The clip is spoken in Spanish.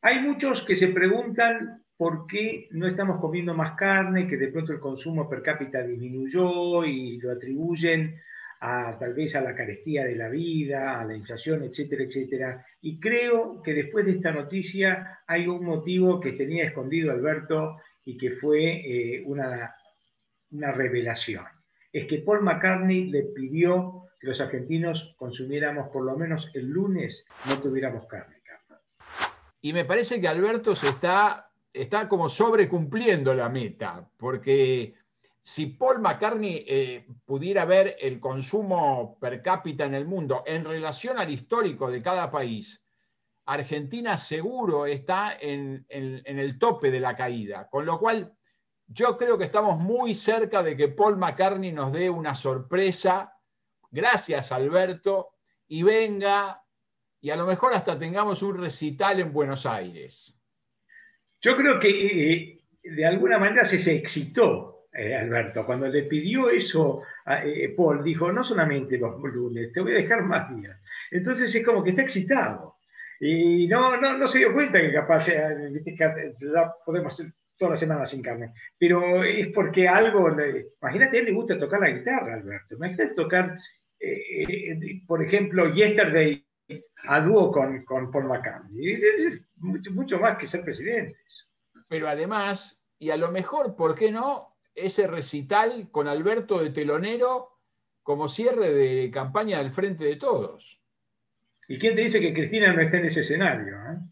Hay muchos que se preguntan por qué no estamos comiendo más carne, que de pronto el consumo per cápita disminuyó y lo atribuyen tal vez a la carestía de la vida, a la inflación, etcétera, etcétera. Y creo que después de esta noticia hay un motivo que tenía escondido Alberto y que fue una revelación. Es que Paul McCartney le pidió que los argentinos consumiéramos por lo menos el lunes, no tuviéramos carne. Y me parece que Alberto está como sobrecumpliendo la meta, porque si Paul McCartney pudiera ver el consumo per cápita en el mundo en relación al histórico de cada país, Argentina seguro está en el tope de la caída, con lo cual yo creo que estamos muy cerca de que Paul McCartney nos dé una sorpresa, gracias Alberto, y venga y a lo mejor hasta tengamos un recital en Buenos Aires. Yo creo que de alguna manera se excitó Alberto. Cuando le pidió eso a Paul, dijo, no solamente los lunes, te voy a dejar más días. Entonces es como que está excitado. Y no se dio cuenta que capaz podemos hacer toda la semana sin carne. Pero es porque algo, imagínate, a él le gusta tocar la guitarra, Alberto. Imagínate tocar, por ejemplo, Yesterday a dúo con Paul McCartney. Es mucho más que ser presidentes. Pero además, y a lo mejor, ¿por qué no? Ese recital con Alberto de telonero como cierre de campaña del Frente de Todos. ¿Y quién te dice que Cristina no está en ese escenario?